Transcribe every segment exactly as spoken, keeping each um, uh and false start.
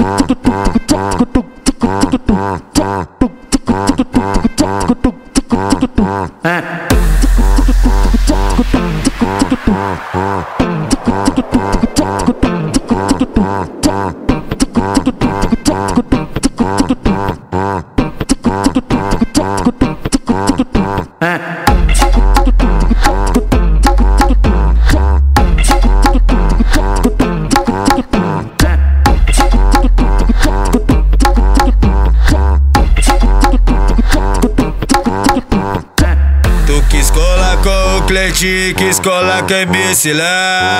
Tu quis colar com o Cleitinho, quis colar com a M C lá.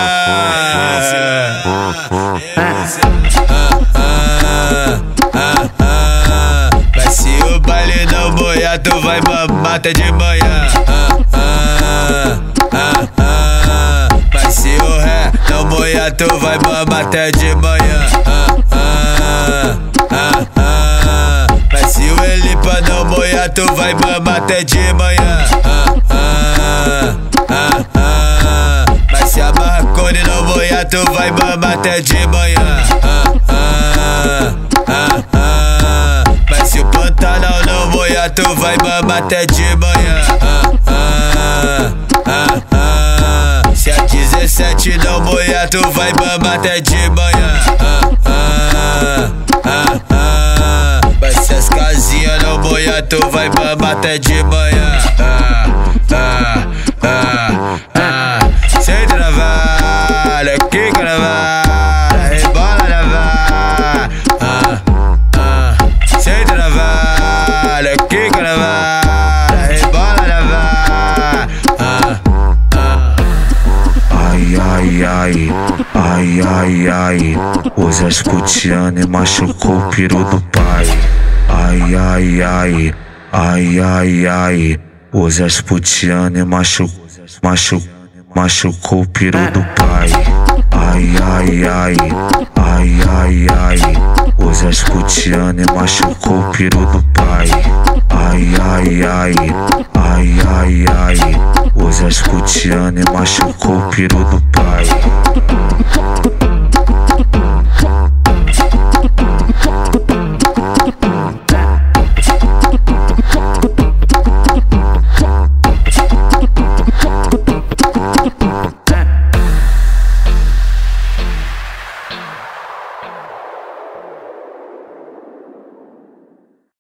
Mas se o baile não boiar, tu vai mamar até de manhã. Mas se o ré não boiar, tu vai mamar até de manhã. Mas se o Elipa não boiar, tu vai mamar até de manhã. Mas se a Marconi não boiar, tu vai mamar até de manhã. Mas se o Pantanal não boiar, tu vai mamar até de manhã. Se a dezessete não boiar, tu vai mamar até de manhã. Mas se as casinhas não boiar, tu vai mamar até de manhã. Senta na vara, quica na vara, rebola na vara. Senta na vara, quica na vara, rebola na vara. Ai, ai, ai, ai, ai, ai. O Zé Scutiano machucou o peru do pai. Ai, ai, ai, ai, ai, ai. O Zé Scutiano machucou, machucou, machucou o peru do pai. Ai, ai, ai, ai, ai, ai. O Zé Scutiano machucou o peru do pai. Ai, ai, ai, ai, ai, ai. O Zé Scutiano machucou o peru do pai.